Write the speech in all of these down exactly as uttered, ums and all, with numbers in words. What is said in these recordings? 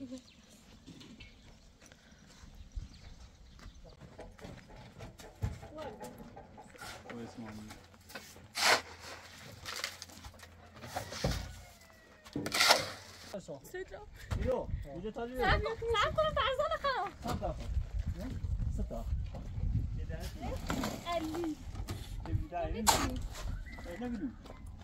ایرو اینجا تاجی سب کن فرزان خانم سب تا سب تا علی نمیدونم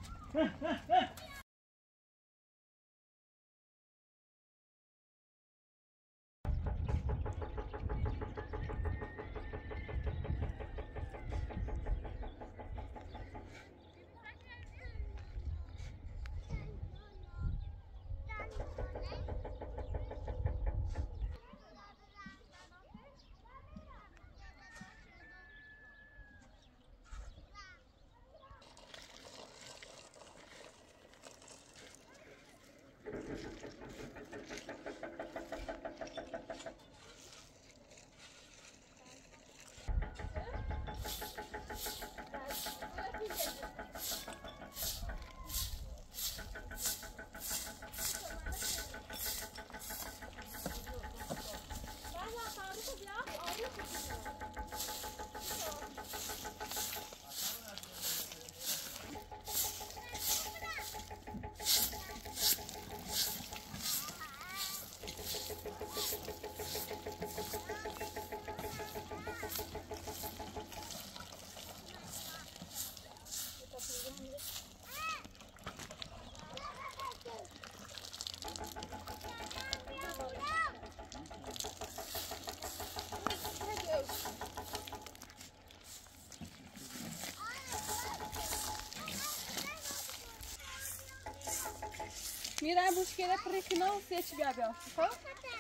میرم مشکل پرکنه و سه چی بیا بیا خب؟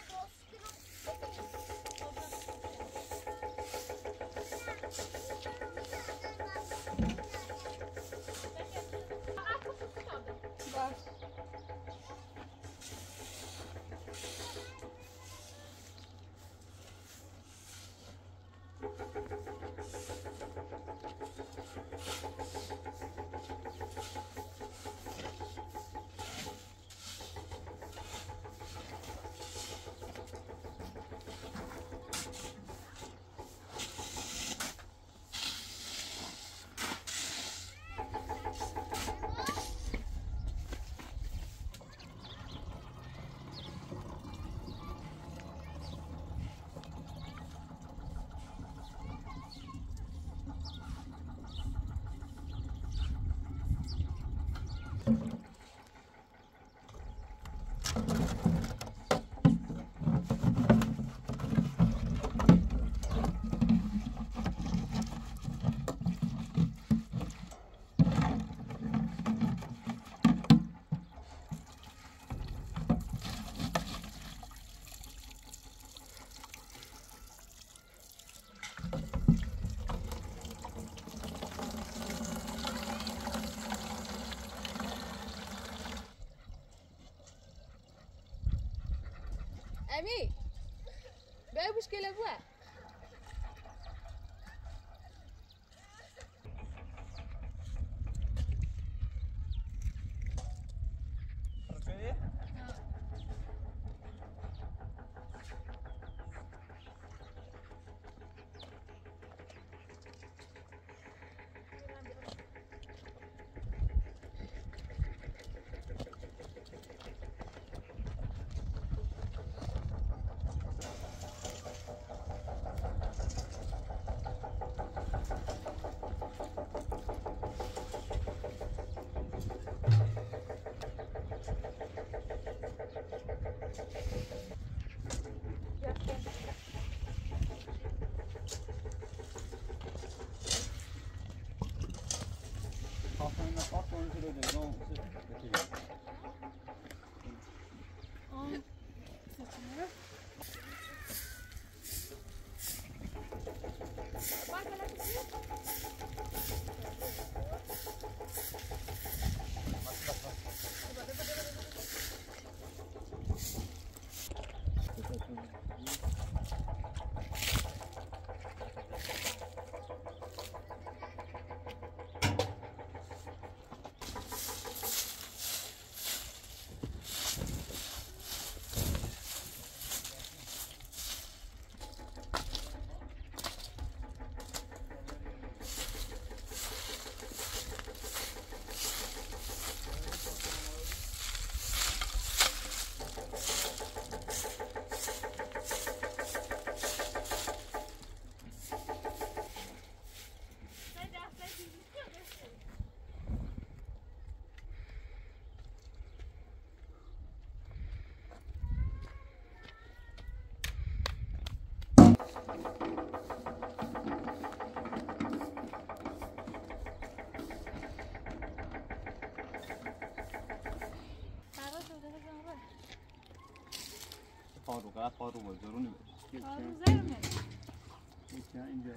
امی بیا مشکل بوه پارو قرار پارو بزرگونی میشه. پارو زرمه. یکی اینجا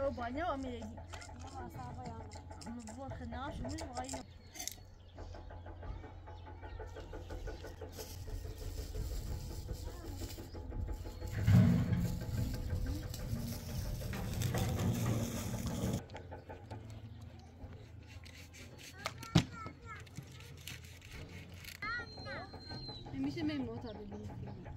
او باید و میری اما خناش ومش بغير میشه من موتا ببینید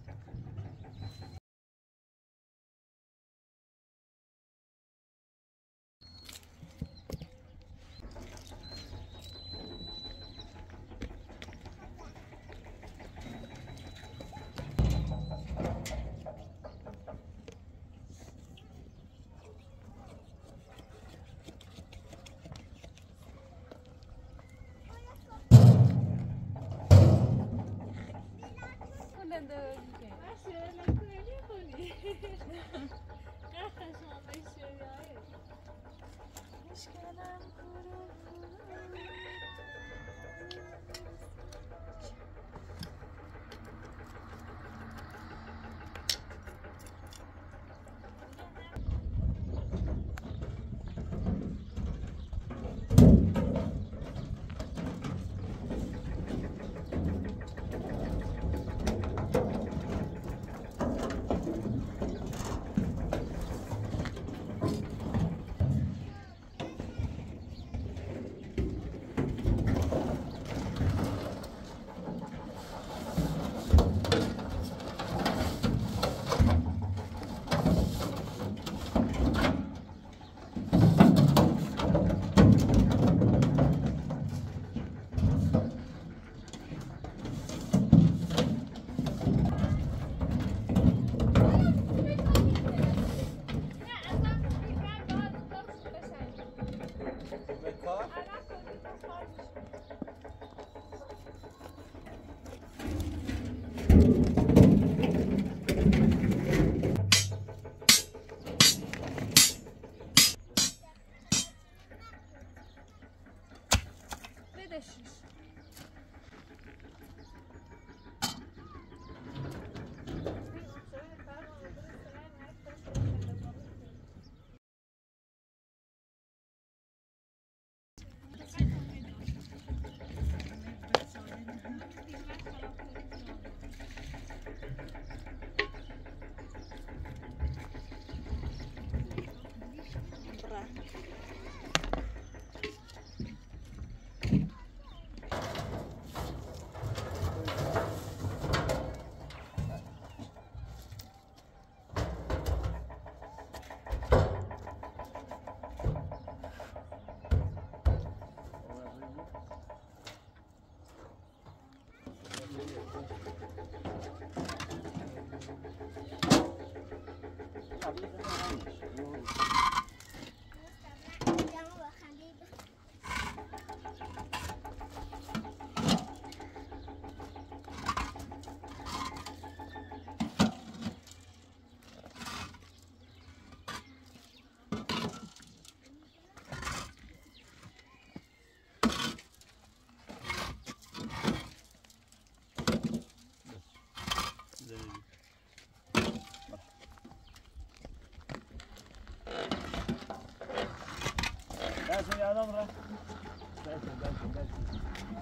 Dersin ya adam bırak. Dersin, dersin, dersin.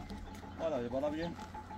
Al abi bana bir.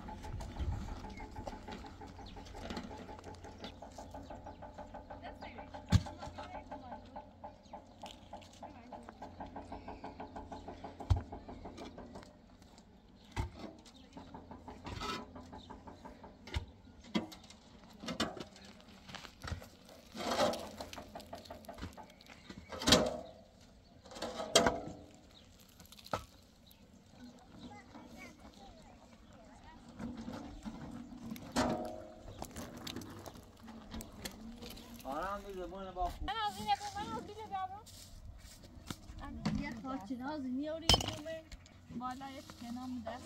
من از این یکم من از بیله دارم یک خواهد از میاری دومه بالا یک کنام دست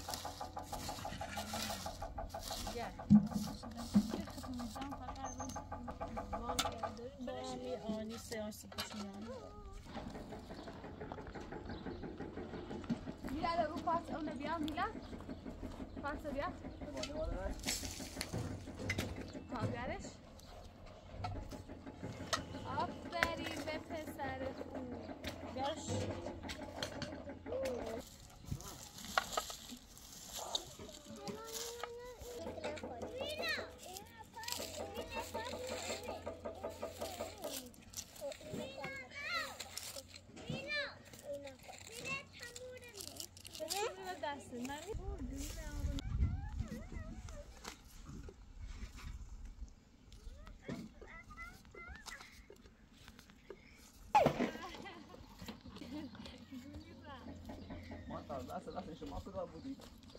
یک ختم میزن فقط بال داریم بالی آنی سیاسی کشمیانی میره رو پاس اونه بیام میگم پاس بیاد کامگرش آفرین به پسر شما کجا بودی؟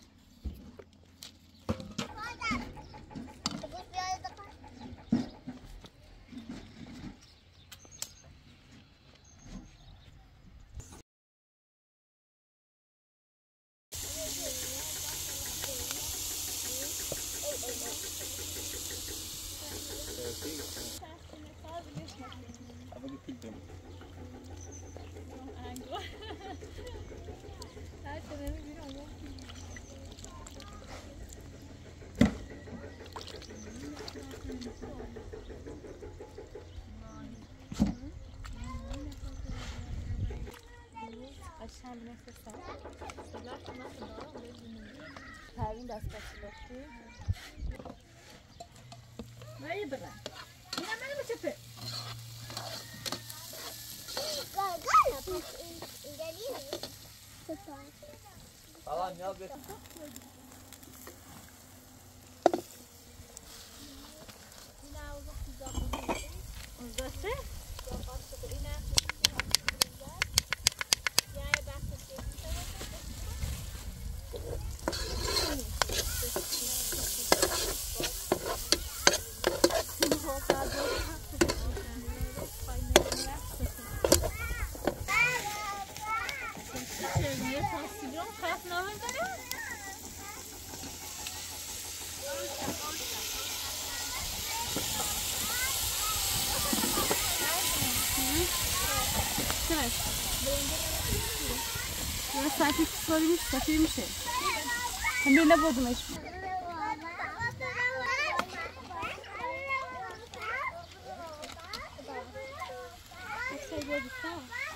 قشنگ مثل سر سلاح مثل دارم بزنیم پرین دست بچه بختی بایی برن اینم منو بچپه Tamam ya be. Uzası? Ya saati sormuş, satıymış şey. Hem de ne bozmuş. Şey gördük tamam.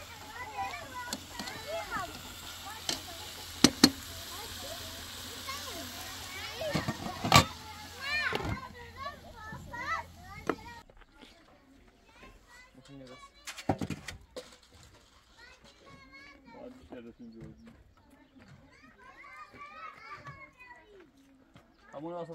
Hamur nasıl?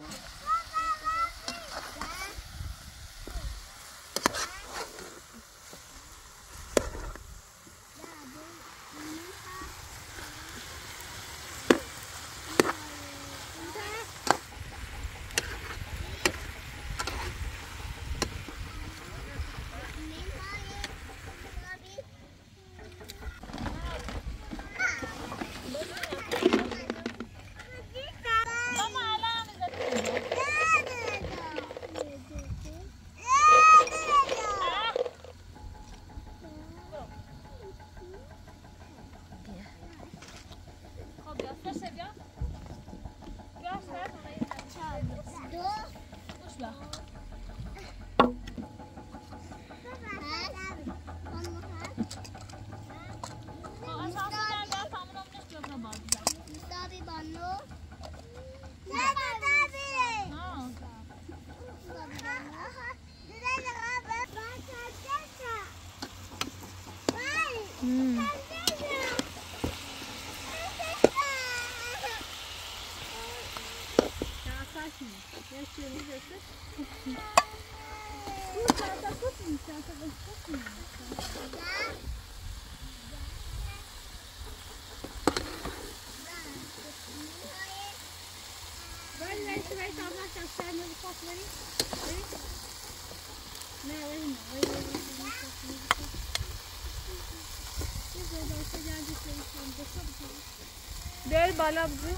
Ver bala bizi.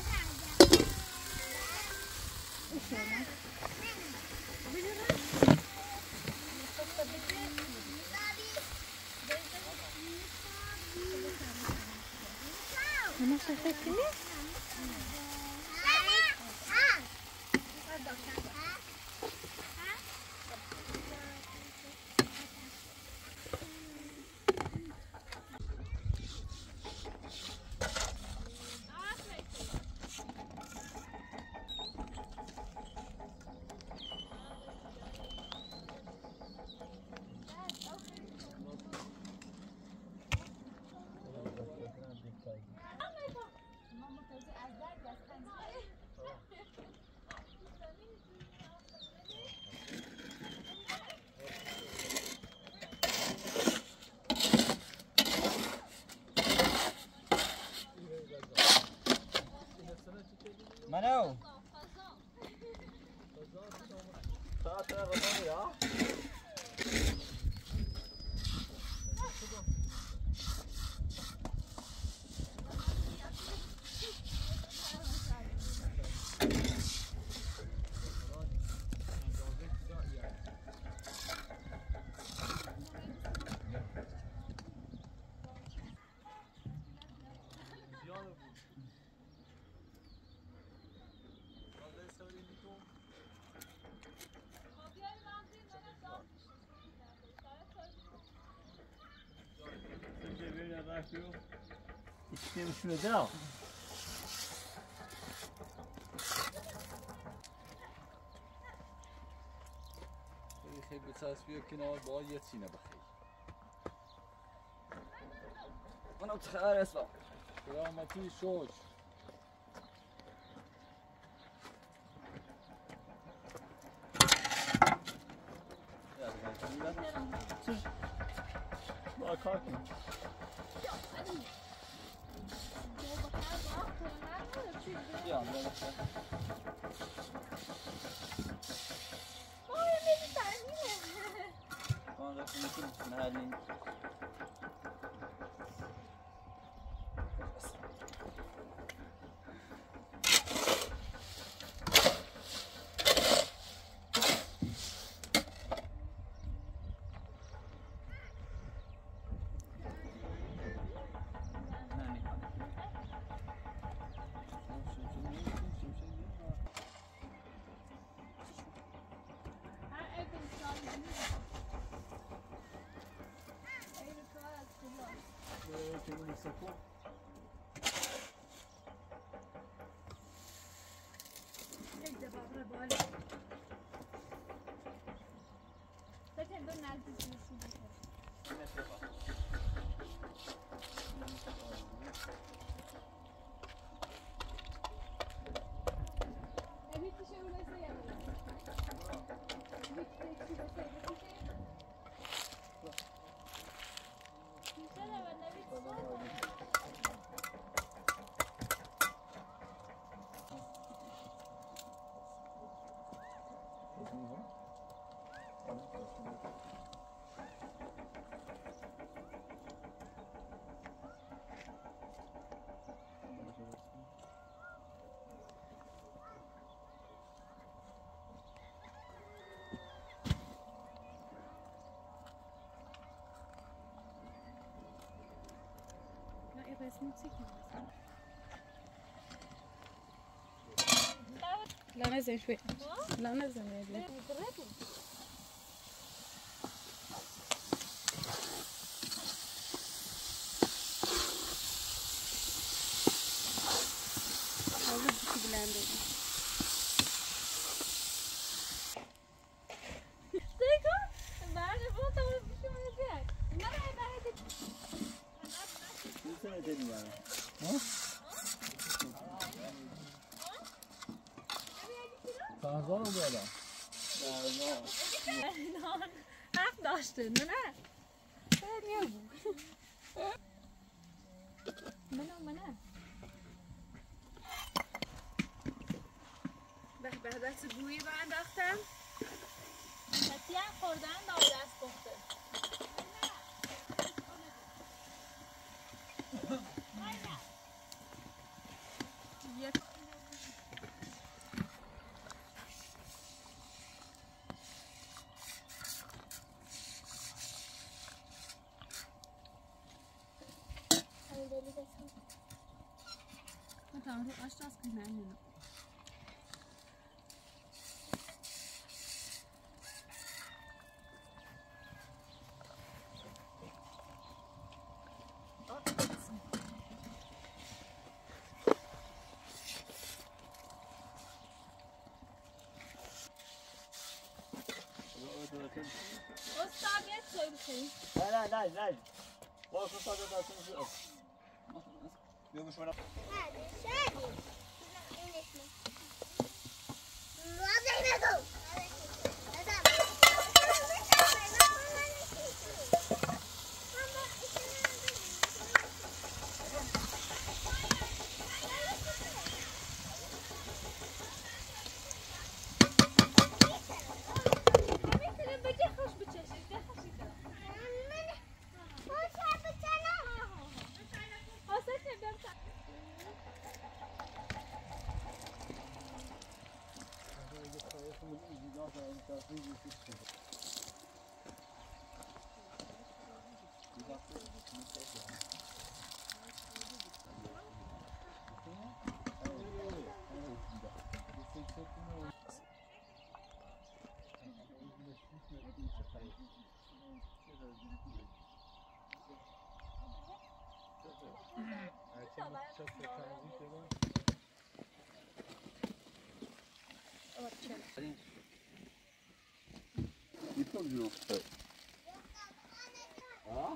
Ama şafak mi? منو ساعت غذا یا İçmişme de. خیلی به تصویر کنار با یه سینه بخیر انا بتخيل اسمع قيامتي شوش Bara kaken. Ja, det är det. آن رفتیم که محلی لا نزل شوي لا نزل يا بيه Fazla mı böyle? نه حق داشته نه نه منو منو به به دست گویی رو انداختم کسی هم خوردن دار دست گفته Tamam, aç das kıymen. استاد یه سویل نه نه نه نه باید استاد دستون شد بیا بشمارم هذا شادي واضح نقول Yıkıl bir nokta. Ha?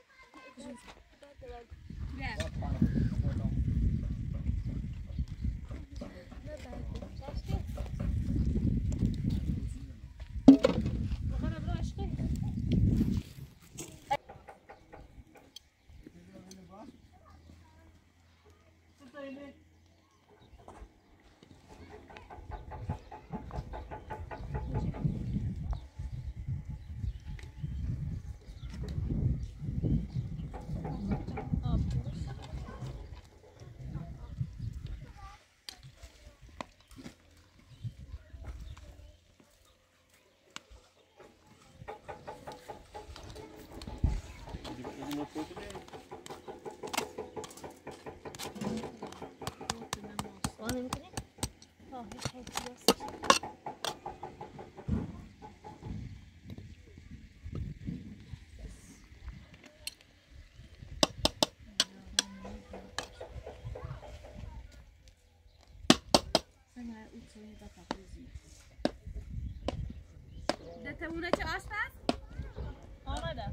ده اونه چه آشپز؟ آمده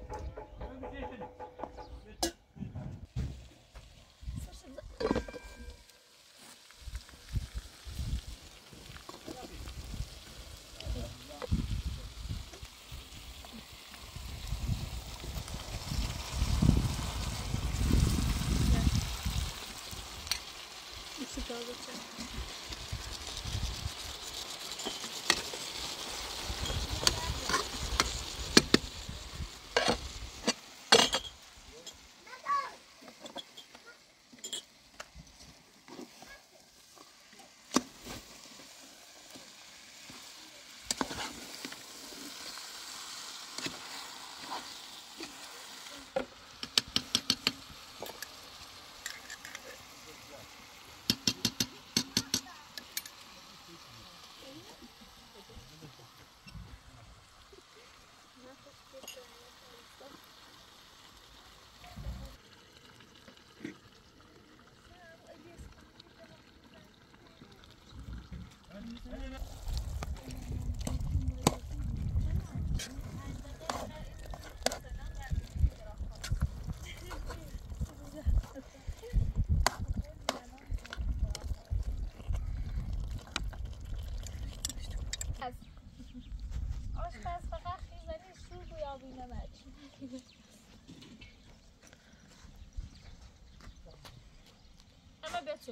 اما بچه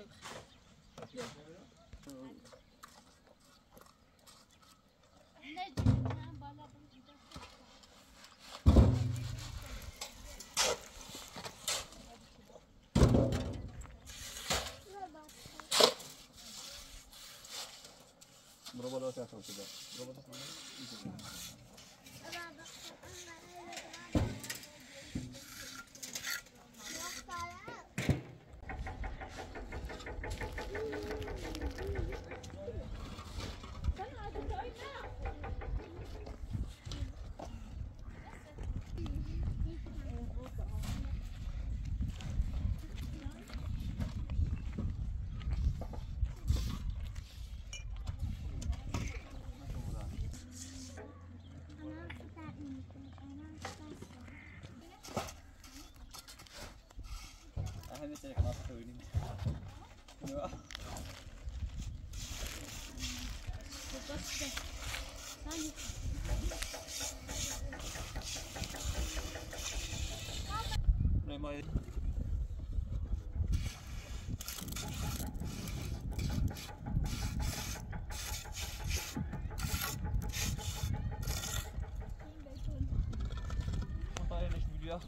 برو بالا تحت شده برو بالا همین سری کنار ببینیم. نمای مطالعهش ویدیو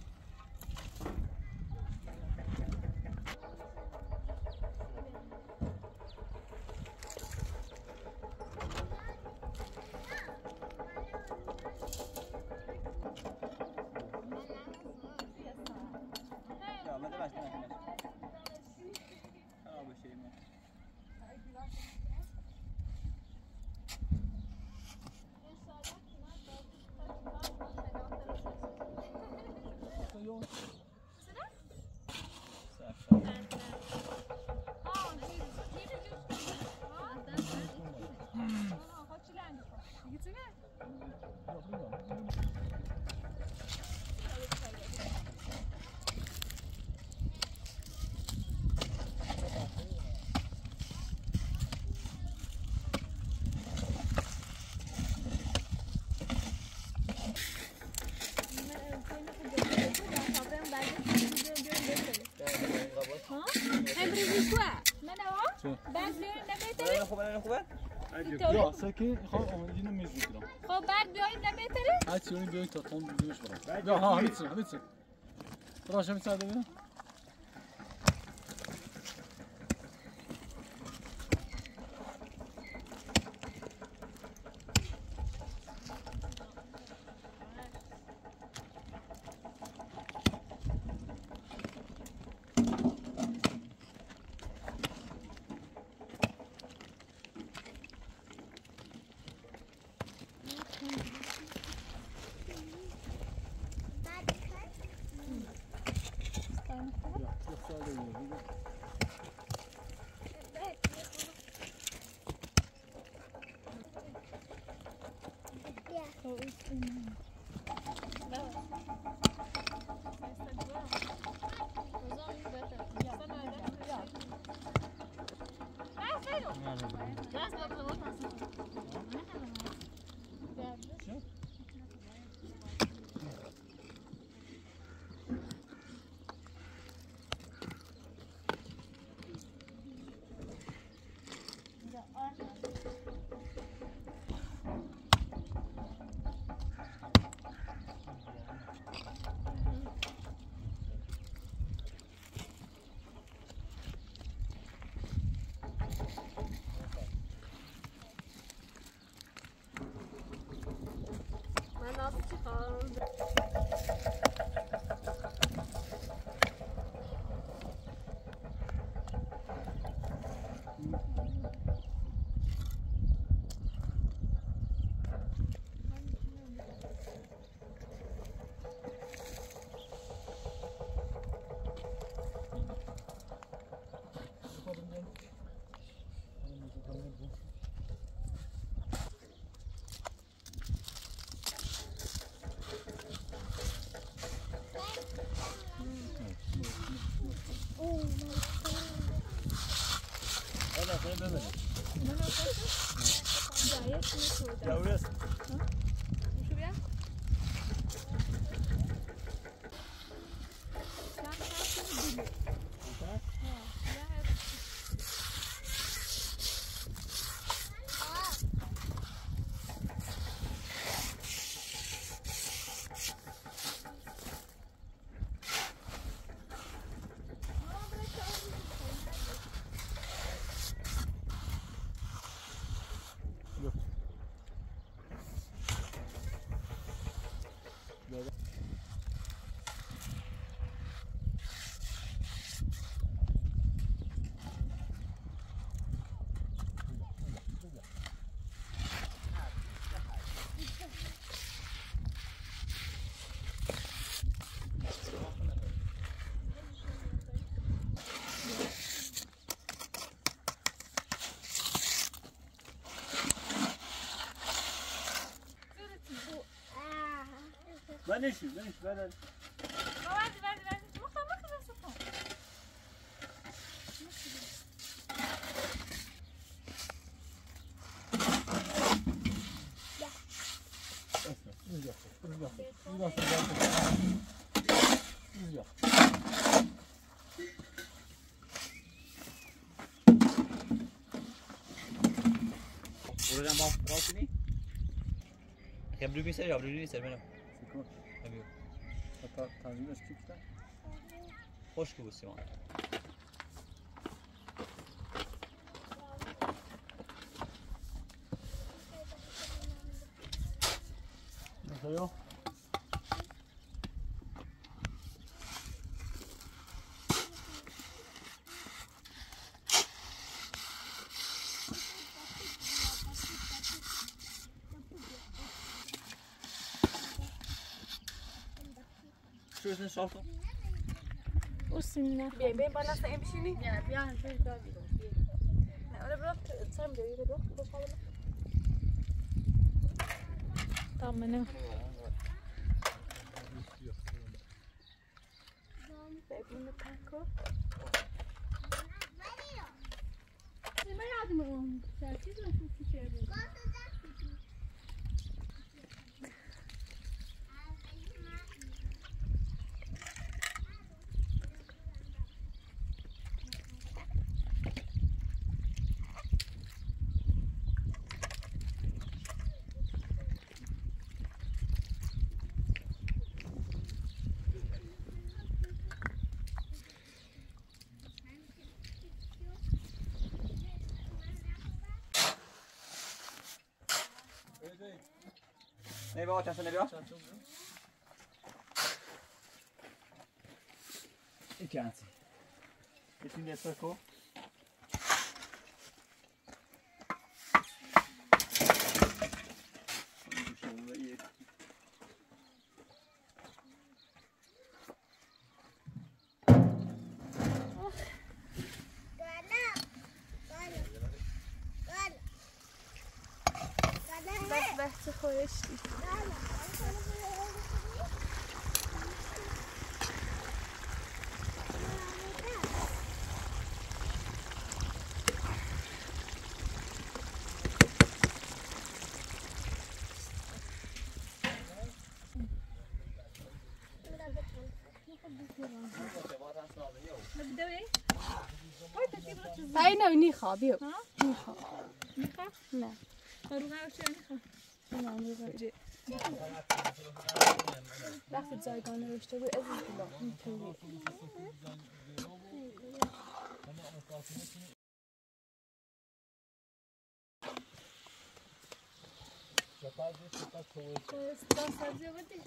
یا سکی خب اینو میذارم. خب بعد بیایید نمیتره؟ هرچی اون بیایید تا تون بیوش برام. یا ها همین چی همین چی. راش همین ساده ببین. بنشی بنش بدن وادي وادي وادي مخ مخ نفسه Oradan bak, bak ni. Hem du visar, jag du visar men. Tabii. Hatta tanrı eski Hoş geldin Simon. Ne oluyor? شو اسمه شاف کن اوسینا بیا بیا بالا سعی بشینی نه بیا همینطوری دار بیرون نه اون برو سرم دیگه برو خوش حالا طمنه ببین پاکو ما یادم اون چیزی رو چی بود Nej, vad kanske när vi har. Det kan inte. Det är det för ko. بحث خویشتی بایی نو نیخوا بیو نیخوا میخوا؟ نه رو قرار چه میخوا؟ نه نیخوا وقتی جایگانه رشته بود از این بلا اینطوری دست سبزی بودی؟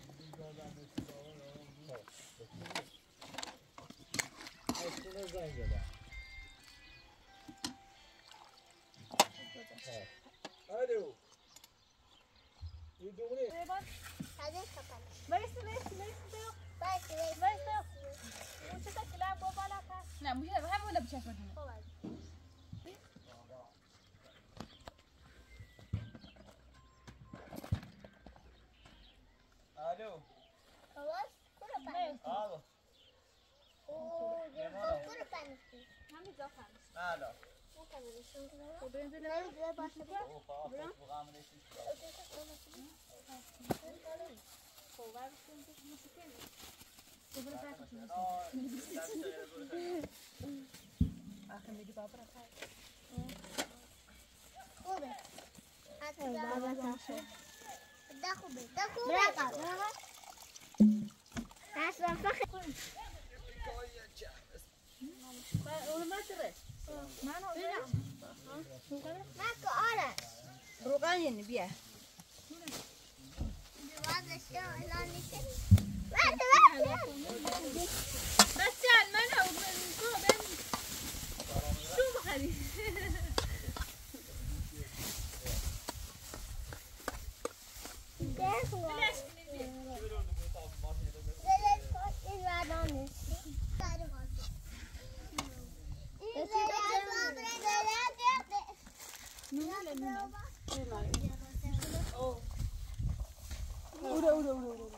Alo. You doing it? هذا خطر. بایستی بایستی بایستی بیو بس بس بایستی بیو اون چه تا کلاب با بالا کن نه موشه هم ولا بچه کنیم Alo. خلاص كله بانس. Alo. اوه جنبه كله بانس. همین جا کنم Alo. مو كمان شو كده؟ خب بنزل لا لا باش Oh, fan, jag får ramla lite. خب بعد کنیم موسیقی آخه میگی بابا را خوبه. هات بابا تاشو. ده خوبه. ده خوبه. برا. هات بابا. اون ما تره من اون ماكو آره. روغن یعنی بیا بچه‌ن من اون من شو بخری اورا اورا اورا اورا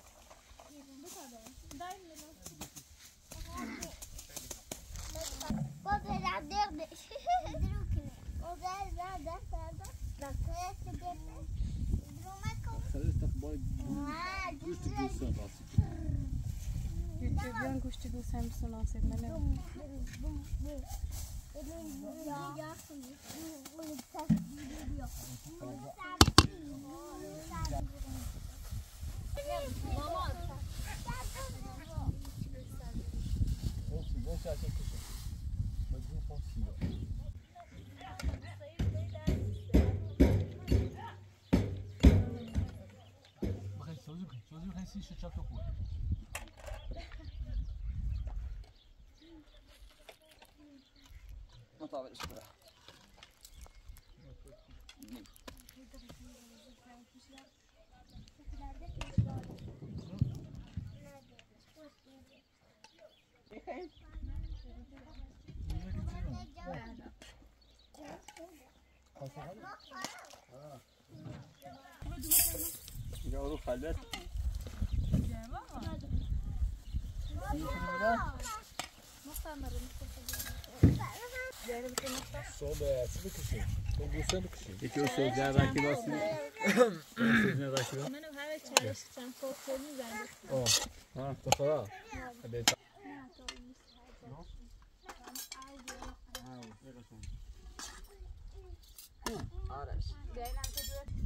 یوتیوبیان گوشتی دوست هم سناسب منه Nu tar vi det så bra. رو خلوت صوبه چی بکشی؟ تو بوسه بکشی یکی او سوزه رکی باسی سوزه رکی باسی منو همه چالش چند خوب کنی زنده آه ها تو خدا بیتا آرش بینم تو دو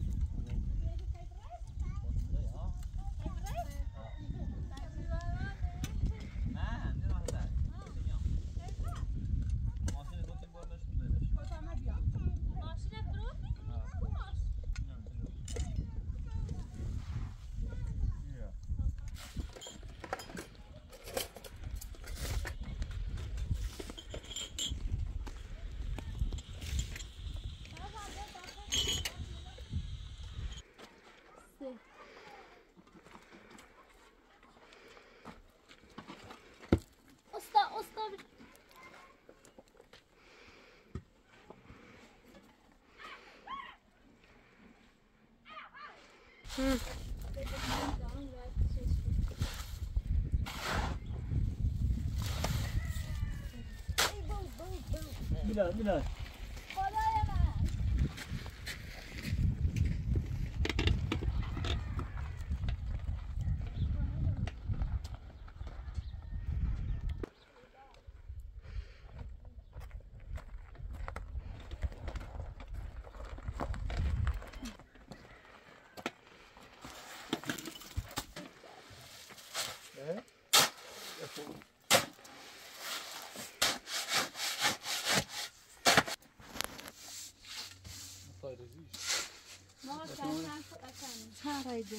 بلا بلا چند رایده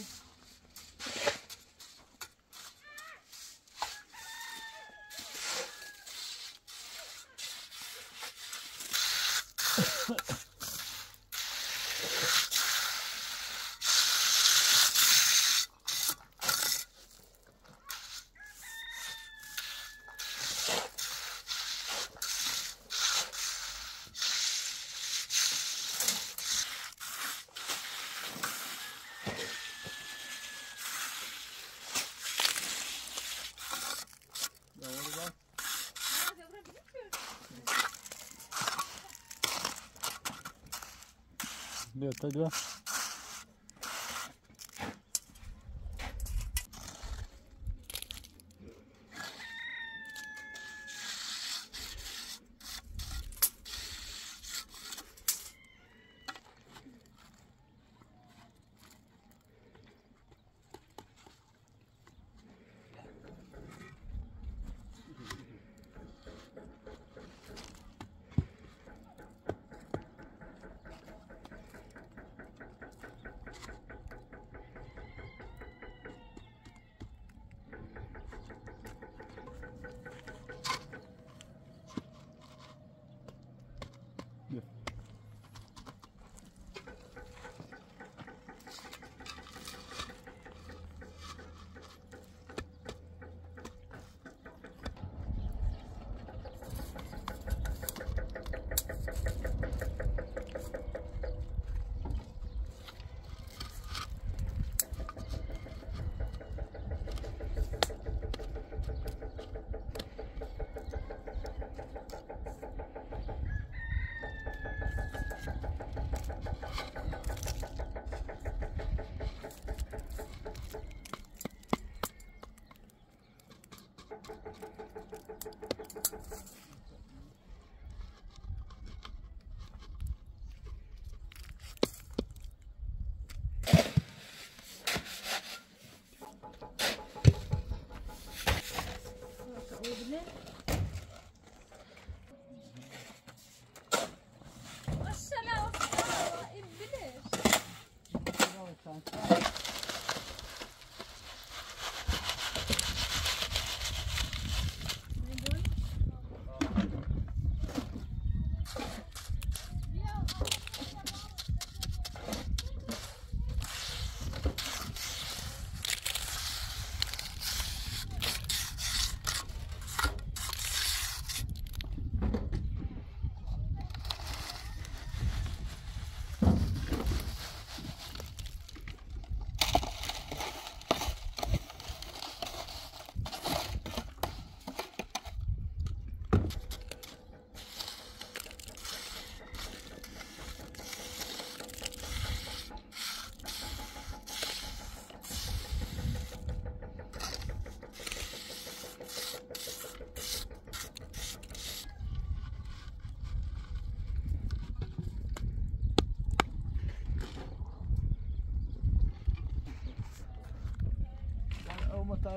بیا تا دو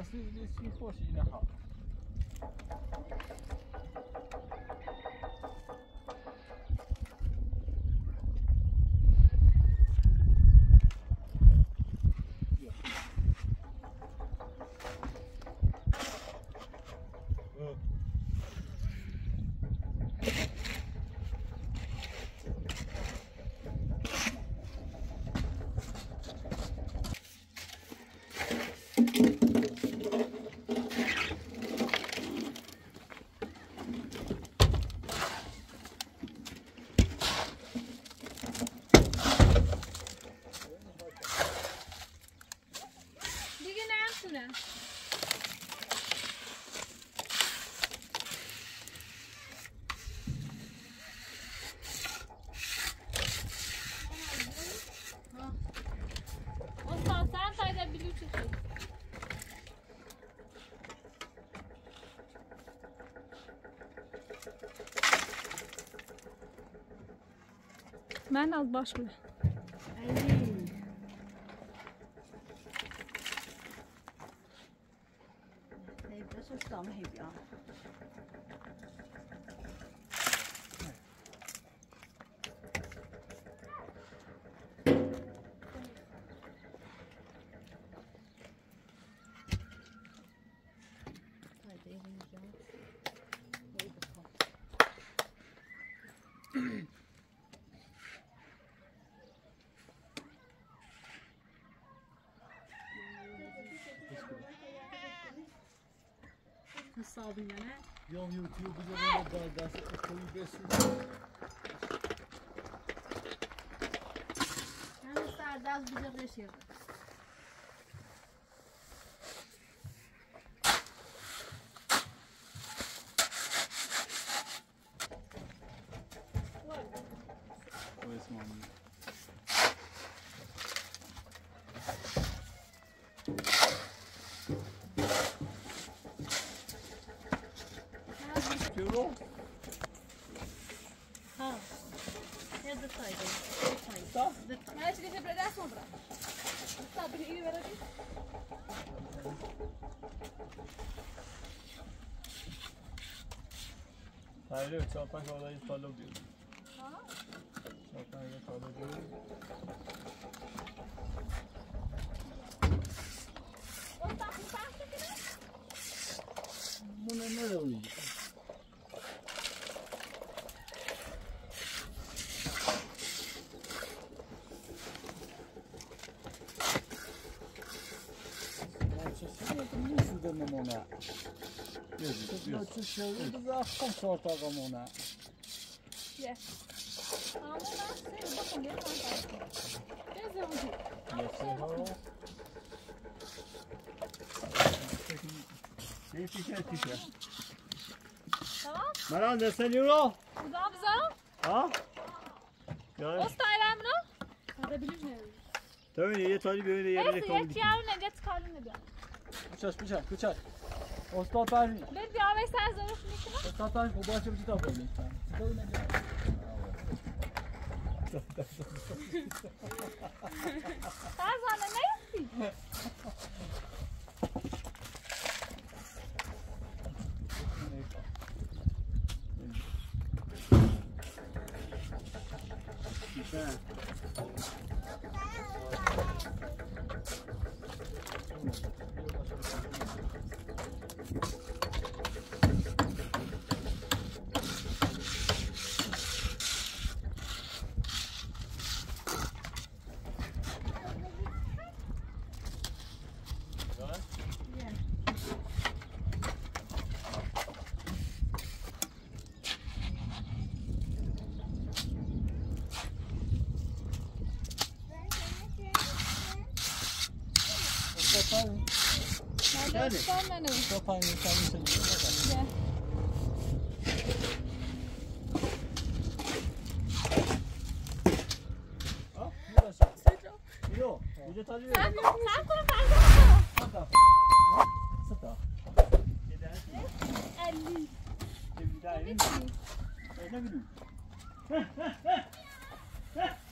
Nasıl bir şey hoş yine ha. دیگه نمیتونم. استاد sen sayda biliyorsun. من از باش بله. Tamam hep ya. حسابی نه یا یوتیوب بذارم با دست خوبی بسید. همین سردست بذار بشیر. ها یه دو تایده من چیزی که برده اسم برد. استاد بگیری بردی؟ Hayır, çarpan kadar iptal oluyor. Çarpan kadar oluyor. استاد می‌فهمی که نه؟ Bu ne ne oluyor? Ona. Gözü, gözü. Nasıl şey oldu da akşam saat ağamona. Yes. Ama ben size bakın bir tane. Gözüm ucu. Yes, ne tişört tişört. Tamam. Meral ne sen euro? Uzağım uzağım. Ha? Gel. Usta ayramını. Hadi bilir ne? Tabii niye tali böyle yerine Neyse koydum. yek yarın ne get kalın ne diyor. Bıçak bıçak bıçak. Usta tali. Bir bir ağabey sen zoruşun içine. Usta tali bu başa bıçak yapalım. Tabii ne diyor? Sen sana ne yaptın? Güzel. Nerede ustam ben öyle. Sopan insanı seviyor. Ha? Burası. Yo, bir tane ver. Sen sen kurun fazla. Sata. Sata. elli. Bir daha elli. Ne bileyim.